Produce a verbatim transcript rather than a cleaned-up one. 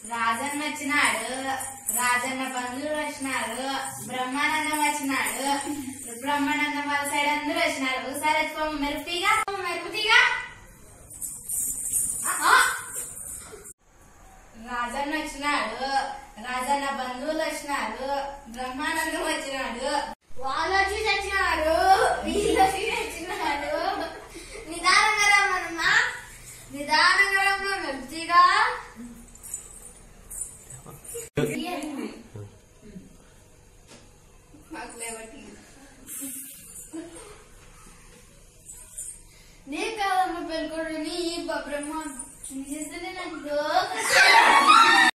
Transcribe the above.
రాజన్న వచ్చినాడు, రాజన్న బంధువులు వచ్చినాడు, బ్రహ్మానందం వచ్చినాడు, బ్రహ్మానందం వాళ్ళ సైడ్ అందరూ వచ్చినారు. సరే మెరుపుగా మెరుపుగా రాజన్న వచ్చినాడు, రాజన్న బంధువులు వచ్చినాడు, బ్రహ్మానందం వచ్చినాడు, వాళ్ళు వచ్చి చచ్చినాడు, వీళ్ళు వచ్చి చచ్చినాడు. నిదానంగా రమ్మన్నా, నిదానంగా రమ్మన్నా మెరుపుగా. నీ కాదమ్మ పెళ్ళికొడుని బ్రహ్మ చేస్తేనే నాకు